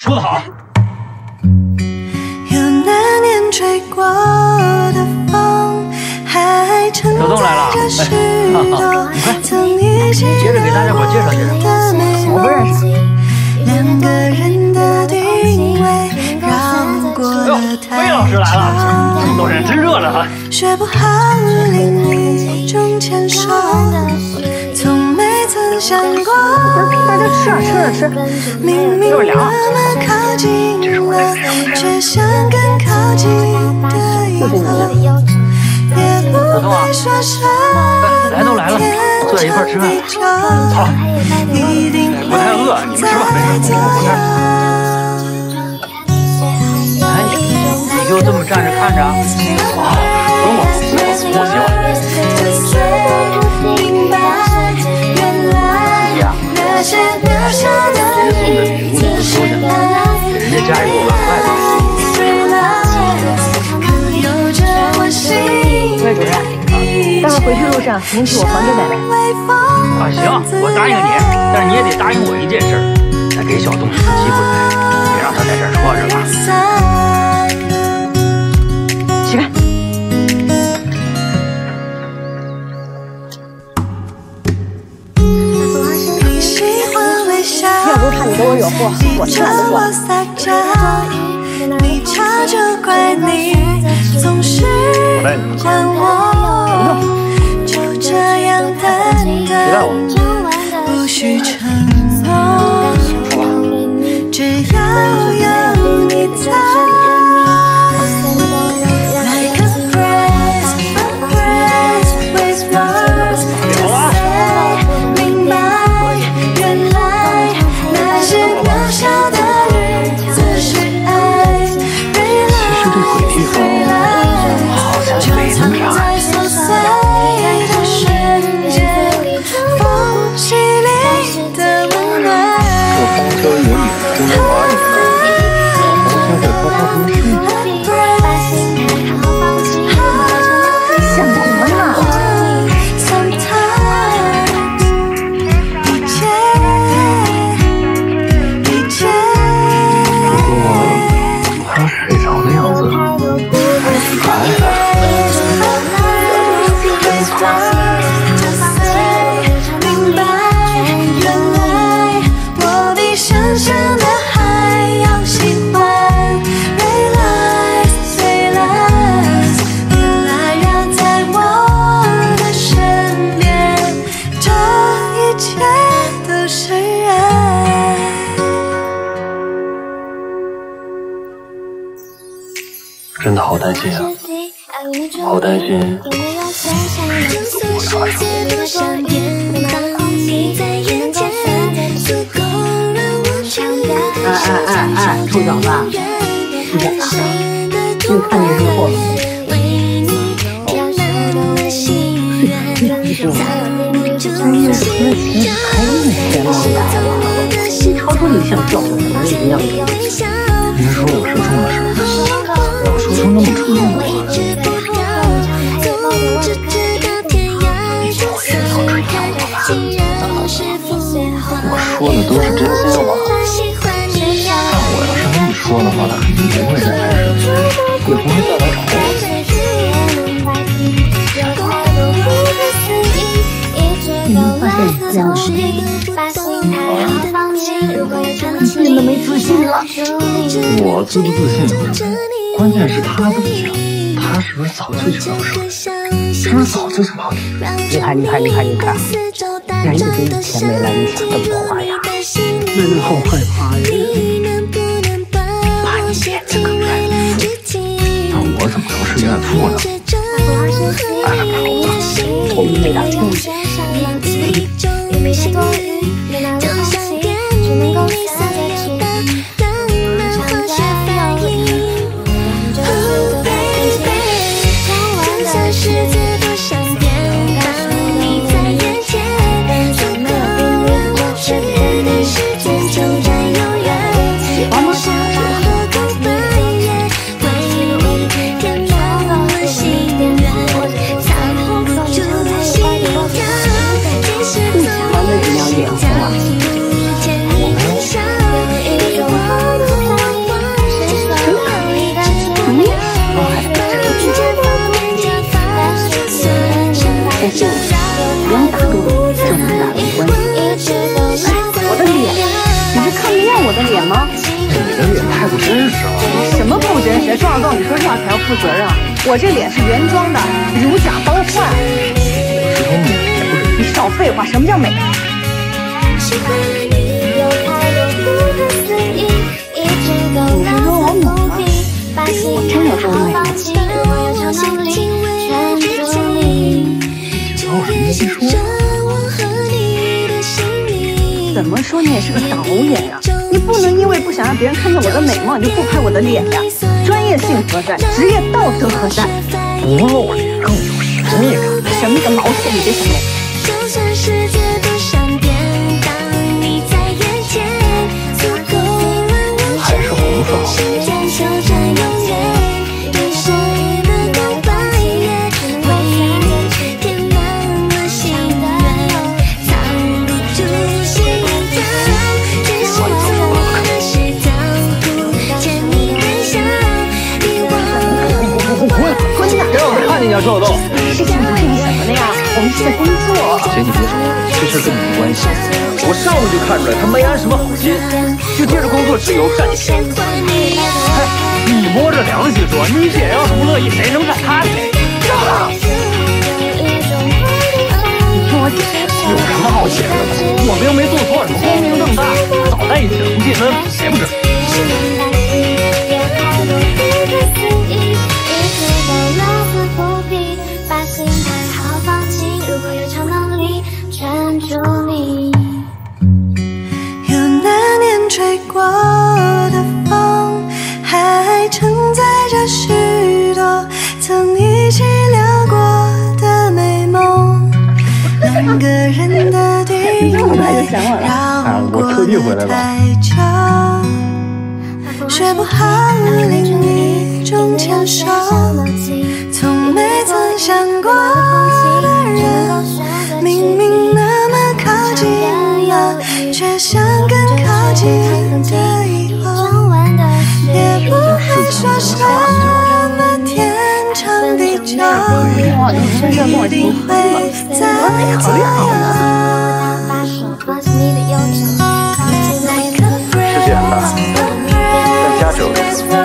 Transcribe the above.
说得好。 小东来了，你快，接着给大家伙介绍介绍。 我不认识。 哎呦，魏老师来了，这么多人真热闹啊！ 学不好另一种牵手，从没曾想过。 大家吃啊吃啊吃！ 明明那么靠近了，却想更靠近的以后。也不会说什么。 来都来了，坐在一块吃饭。 好，不太饿，你们吃吧，没事，我不太。 你就这么站着看着？ 好，不用我喜欢。 呀，别送的礼物不收下，给人家家里有碗筷的。魏主任， 待会回去路上您替我还给奶奶。 啊，行，我答应你，但是你也得答应我一件事，再给小东一次机会，别让他在这儿戳着了。 起开！ 要不是怕你给我惹祸，我去哪都不我带你。别带我。 不需承诺，只要有你在。 真的好担心啊，好担心。 哎，臭小子，你干啥？你看你是错了。超出你想叫我怎么一样？ 您说我说错了什么？我说出那么冲动的话，我说的都是真心话。但我要是跟你说的话，他肯定不会再开始，也不会再来找我。 你们发现你这样的你变得没自信了。 我自不自信，关键是他自信，他是不是早就觉得我是不是早就想好你？ 你看，人家跟以前没来，你想这么花样，那就好害怕呀！ 把你变成个怨妇，那我怎么能是怨妇呢？按了不了， 我们没打听。 不喜欢的人要脸。 我的脸吗？ 你的脸太不真实了。 什么不真实？撞到你说话才要负责任。我这脸是原装的，如假包换。 石头美还不是？ 你少废话，什么叫美？你是说我美吗？我真的不美。怎么说你也是个导演呀？你不能因为不想让别人看见我的美貌，你就不拍我的脸呀？专业性何在？职业道德何在？ 不露脸更有神秘感。 神秘个毛线！你别想弄。 还是红色好。 你要说我动， 事情不是你想的那样，我们是在工作。 姐，你别吵，这事跟你没关系。 我上午就看出来他没安什么好心，就借着工作之由占你便宜。哎，你摸着良心说，你姐要是不乐意，谁能占她便宜？ 你听我解释， 有什么好解释的？我们又没做错什么，光明正大，早在一起了，不计分，谁不知？ 有那年吹过的风，还承载着许多曾一起聊过的美梦。两个人的定位绕过了太久，学不好另一种牵手，从没曾想过的人，明明那么靠近了，却想更靠近的以后，也不会说什么天长地久，一定会在左右。 世界很大，但家只有这么多。